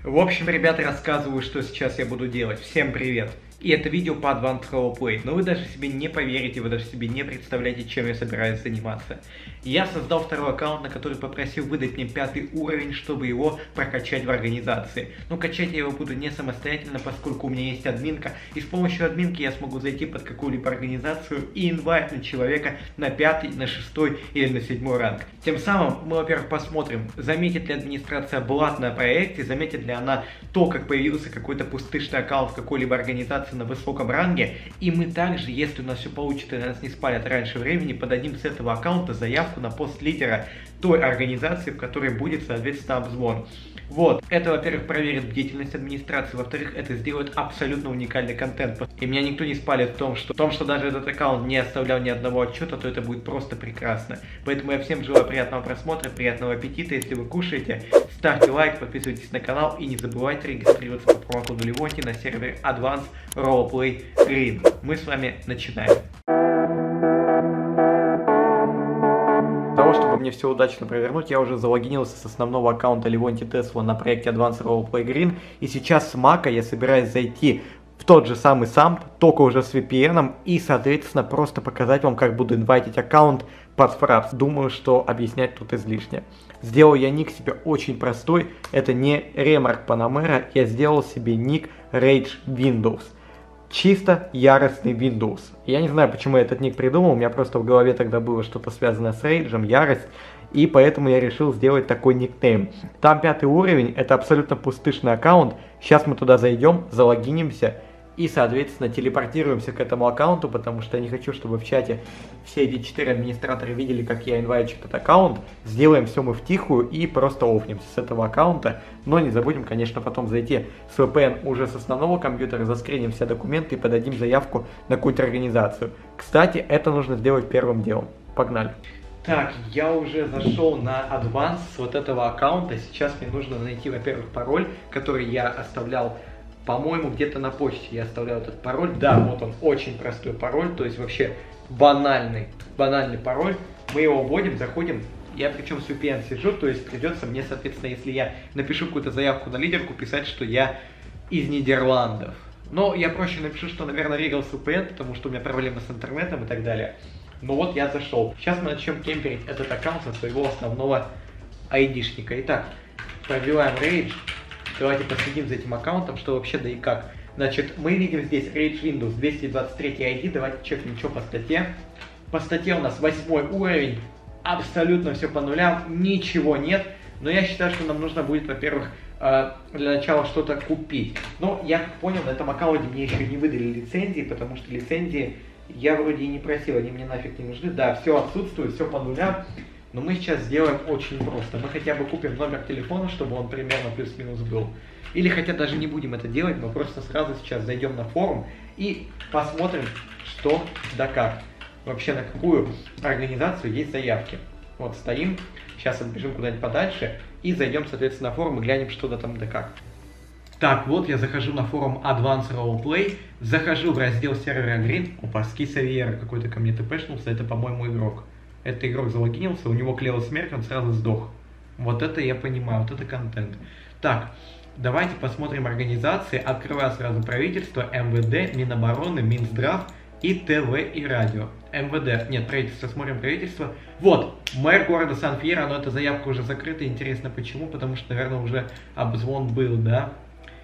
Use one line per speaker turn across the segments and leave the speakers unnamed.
В общем, ребята, рассказываю, что сейчас я буду делать. Всем привет! И это видео по Advanced Roleplay, но вы даже себе не поверите, вы даже себе не представляете, чем я собираюсь заниматься. Я создал второй аккаунт, на который попросил выдать мне 5 уровень, чтобы его прокачать в организации. Но качать я его буду не самостоятельно, поскольку у меня есть админка, и с помощью админки я смогу зайти под какую-либо организацию и инвайтнуть человека на 5, на 6 или на 7 ранг. Тем самым мы, во-первых, посмотрим, заметит ли администрация блат на проекте, заметит ли она то, как появился какой-то пустышный аккаунт в какой-либо организации на высоком ранге, и мы также, если у нас все получится и нас не спалят раньше времени, подадим с этого аккаунта заявку на пост лидера той организации, в которой будет, соответственно, обзвон. Вот, это, во-первых, проверит бдительность администрации, во-вторых, это сделает абсолютно уникальный контент. И меня никто не спалит в том, что даже этот аккаунт не оставлял ни одного отчета, то это будет просто прекрасно. Поэтому я всем желаю приятного просмотра, приятного аппетита, если вы кушаете. Ставьте лайк, подписывайтесь на канал и не забывайте регистрироваться по промокоду Левонти на сервере Advanced Roleplay Green. Мы с вами начинаем. Для того, чтобы мне все удачно провернуть, я уже залогинился с основного аккаунта Левонти Тесла на проекте Advanced Roleplay Green. И сейчас с Мака я собираюсь зайти в тот же самый SAMP, только уже с VPN, и, соответственно, просто показать вам, как буду инвайтить аккаунт под фрапс. Думаю, что объяснять тут излишне. Сделал я ник себе очень простой, это не Ремарк Панамера, я сделал себе ник Rage Windows. Чисто яростный Windows. Я не знаю, почему я этот ник придумал, у меня просто в голове тогда было что-то связанное с рейджем, ярость, и поэтому я решил сделать такой никнейм. Там 5 уровень, это абсолютно пустышный аккаунт, сейчас мы туда зайдем, залогинимся и, соответственно, телепортируемся к этому аккаунту, потому что я не хочу, чтобы в чате все эти 4 администратора видели, как я инвайчу этот аккаунт. Сделаем все мы втихую и просто офнемся с этого аккаунта. Но не забудем, конечно, потом зайти с VPN уже с основного компьютера, заскриним все документы и подадим заявку на какую-то организацию. Кстати, это нужно сделать первым делом. Погнали! Так, я уже зашел на Advanced с вот этого аккаунта. Сейчас мне нужно найти, во-первых, пароль, который я оставлял, по-моему, где-то на почте я оставлял этот пароль. Да, вот он, очень простой пароль, то есть вообще банальный пароль. Мы его вводим, заходим. Я причем с VPN сижу, то есть придется мне, соответственно, если я напишу какую-то заявку на лидерку, писать, что я из Нидерландов. Но я проще напишу, что, наверное, регал с VPN, потому что у меня проблемы с интернетом и так далее. Но вот я зашел. Сейчас мы начнем кемперить этот аккаунт со своего основного айдишника. Итак, пробиваем Rage. Давайте последим за этим аккаунтом, что вообще да и как. Значит, мы видим здесь Rage Windows 223 ID. Давайте чекнем, что по статье. По статье у нас 8 уровень. Абсолютно все по нулям. Ничего нет. Но я считаю, что нам нужно будет, во-первых, для начала что-то купить. Но я как понял, на этом аккаунте мне еще не выдали лицензии, потому что лицензии я вроде и не просил, они мне нафиг не нужны. Да, все отсутствует, все по нулям. Но мы сейчас сделаем очень просто. Мы хотя бы купим номер телефона, чтобы он примерно плюс-минус был. Или хотя даже не будем это делать, мы просто сразу сейчас зайдем на форум и посмотрим, что да как. Вообще на какую организацию есть заявки. Вот стоим, сейчас отбежим куда-нибудь подальше и зайдем, соответственно, на форум и глянем, что да там да как. Так, вот я захожу на форум Advanced Roleplay, захожу в раздел сервера Green. Опа, Скисавьера какой-то ко мне тпшнулся, это, по-моему, игрок. Этот игрок залогинился, у него клеила смерть, он сразу сдох. Вот это я понимаю, вот это контент. Так, давайте посмотрим организации. Открываю сразу правительство, МВД, Минобороны, Минздрав и ТВ и радио. МВД, нет, правительство, смотрим правительство. Вот, мэр города Сан-Фьера, но эта заявка уже закрыта. Интересно почему, потому что, наверное, уже обзвон был, да?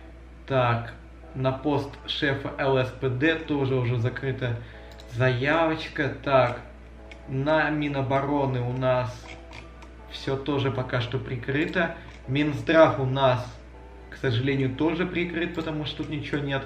Так, на пост шефа ЛСПД тоже уже закрыта заявочка. Так, на Минобороны у нас все тоже пока что прикрыто. Минздрав у нас, к сожалению, тоже прикрыт, потому что тут ничего нет.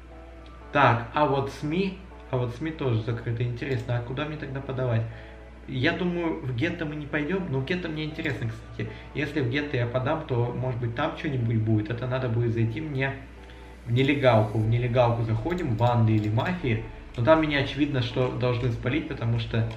Так, а вот СМИ тоже закрыты. Интересно, а куда мне тогда подавать? Я думаю, в гетто мы не пойдем, но в гетто мне интересно, кстати. Если в гетто я подам, то, может быть, там что-нибудь будет. Это надо будет зайти мне в нелегалку. В нелегалку заходим, банды или мафии. Но там меня очевидно, что должны спалить, потому что...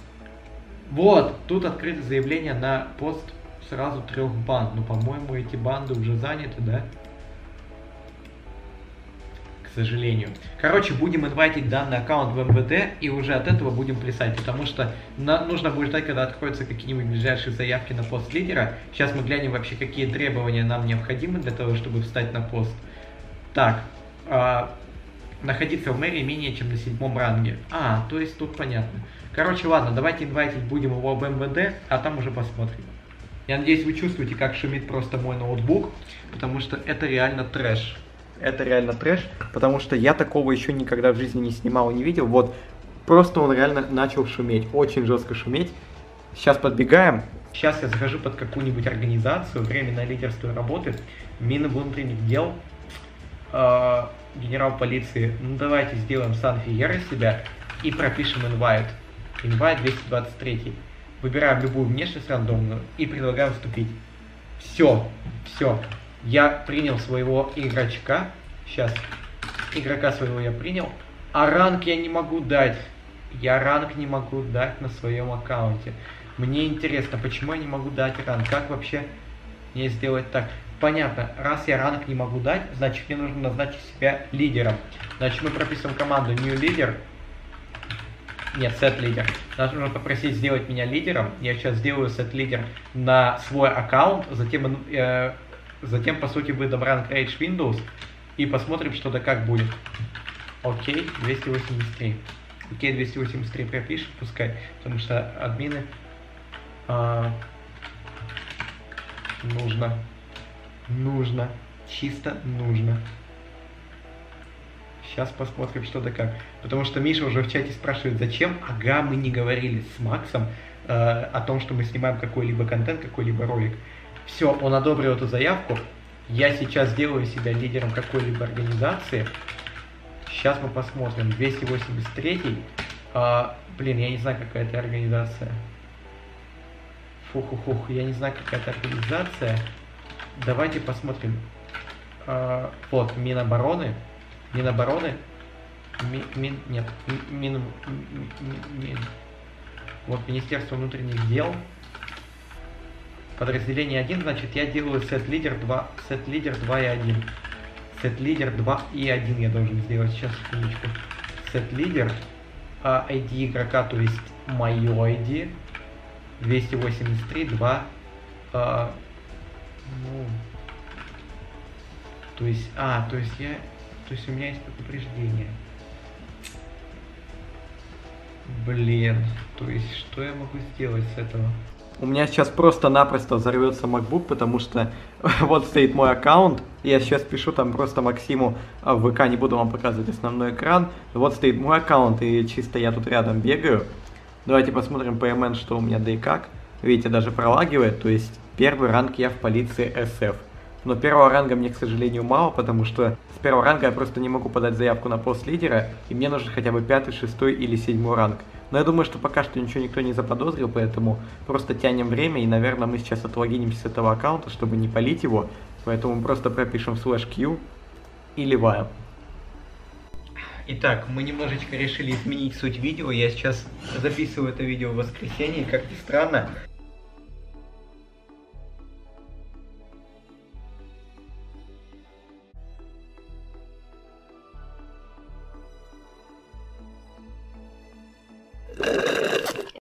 Вот, тут открыто заявление на пост сразу 3 банд. Ну, по-моему, эти банды уже заняты, да? сожалению. Короче, будем инвайтить данный аккаунт в МВД и уже от этого будем плясать, потому что нужно будет ждать, когда откроются какие-нибудь ближайшие заявки на пост лидера. Сейчас мы глянем вообще, какие требования нам необходимы для того, чтобы встать на пост. Так, находиться в мэрии менее чем на 7-м ранге. То есть тут понятно. Короче, ладно, давайте инвайтить будем его в МВД, а там уже посмотрим. Я надеюсь, вы чувствуете, как шумит просто мой ноутбук, потому что это реально трэш. Это реально трэш, потому что я такого еще никогда в жизни не снимал и не видел. Вот, просто он реально начал шуметь, очень жестко шуметь. Сейчас подбегаем. Сейчас я захожу под какую-нибудь организацию, временное лидерство работы, Мины внутренних дел, генерал полиции. Ну давайте сделаем Сан-Фиера себя и пропишем invite. Invite 223. Выбираем любую внешность рандомную и предлагаем вступить. Все. Я принял своего игрочка. Сейчас. Игрока своего я принял. А ранг я не могу дать. Я ранг не могу дать на своем аккаунте. Мне интересно, почему я не могу дать ранг? Как вообще мне сделать так? Понятно, раз я ранг не могу дать, значит мне нужно назначить себя лидером. Значит мы прописываем команду new leader. Нет, set leader. Нас нужно попросить сделать меня лидером. Я сейчас сделаю set leader на свой аккаунт. Затем по сути выдам ранг Rage Windows. И посмотрим, что да как будет. Окей, 283. Окей, 283 пропишем, пускай. Потому что админы нужно. Чисто нужно. Сейчас посмотрим, что да как. Потому что Миша уже в чате спрашивает, зачем? Ага, мы не говорили с Максом о том, что мы снимаем какой-либо контент, какой-либо ролик. Все, он одобрил эту заявку. Я сейчас сделаю себя лидером какой-либо организации. Сейчас мы посмотрим. 283. Блин, я не знаю, какая это организация. Фух, я не знаю, какая это организация. Давайте посмотрим. Вот, Минобороны. Вот, Министерство внутренних дел. Подразделение 1, значит, я делаю set leader 2 и 1. Set leader 2 и 1 я должен сделать. Сейчас, секундочку. Set leader, ID игрока, то есть мое ID. 283, 2. То есть у меня есть предупреждение. Блин, то есть что я могу сделать с этого? У меня сейчас просто-напросто взорвется MacBook, потому что вот стоит мой аккаунт. Я сейчас пишу там просто Максиму в ВК, не буду вам показывать основной экран. Вот стоит мой аккаунт, и чисто я тут рядом бегаю. Давайте посмотрим по МН, что у меня да и как. Видите, даже пролагивает, то есть первый ранг я в полиции SF. Но первого ранга мне, к сожалению, мало, потому что с первого ранга я просто не могу подать заявку на пост лидера, и мне нужен хотя бы 5-й, 6-й или 7-й ранг. Но я думаю, что пока что ничего никто не заподозрил, поэтому просто тянем время, и, наверное, мы сейчас отлогинимся с этого аккаунта, чтобы не палить его, поэтому просто пропишем /Q и ливаем. Итак, мы немножечко решили изменить суть видео, я сейчас записываю это видео в воскресенье, как ни странно.